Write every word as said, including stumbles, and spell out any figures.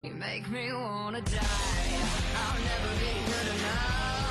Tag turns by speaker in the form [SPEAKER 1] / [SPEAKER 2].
[SPEAKER 1] You make me wanna die. I'll never be good enough.